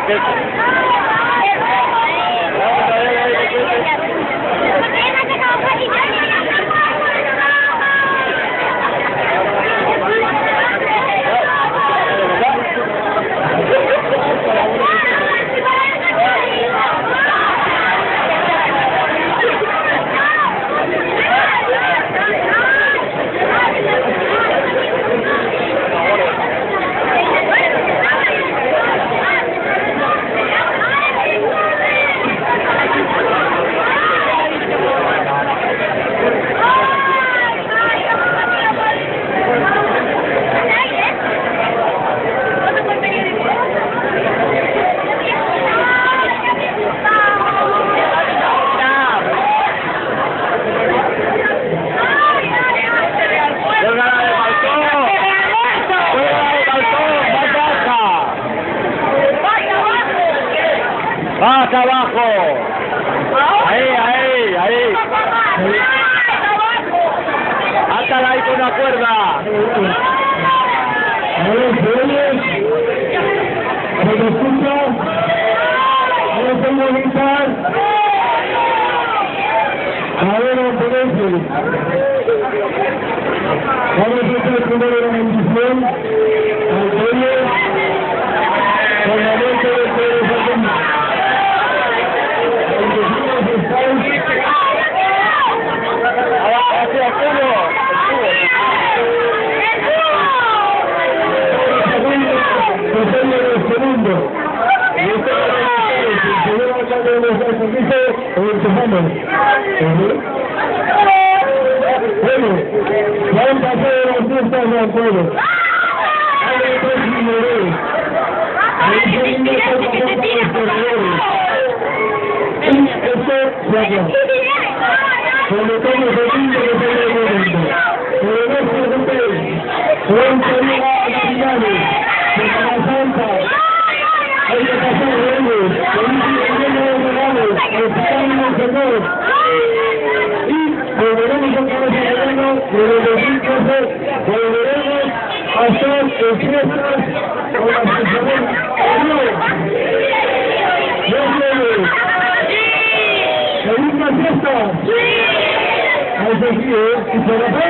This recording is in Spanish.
¡Más abajo! Ahí. ¡Átala ahí con una cuerda! ¿Se escucha? ¿No se movilizar? A ver, oponente. Vamos a hacer primero la bendición. Antonio. Con la mente de Pedro Fatima. Bueno, vamos a hacer las fiestas de acuerdo. Cuando estamos felices que se le momento. Pero no se preocupen. Buen saludo a las finales de Semana Santa. Hay que pasar reyes. Felices llenos de regalos. Necesitamos el Señor. Y volveremos otra vez a verano. Desde el 2013 volveremos a estar en fiestas con las personas. ¿Feliz fiesta? ¡Sí! ¡Ay, sí, y se la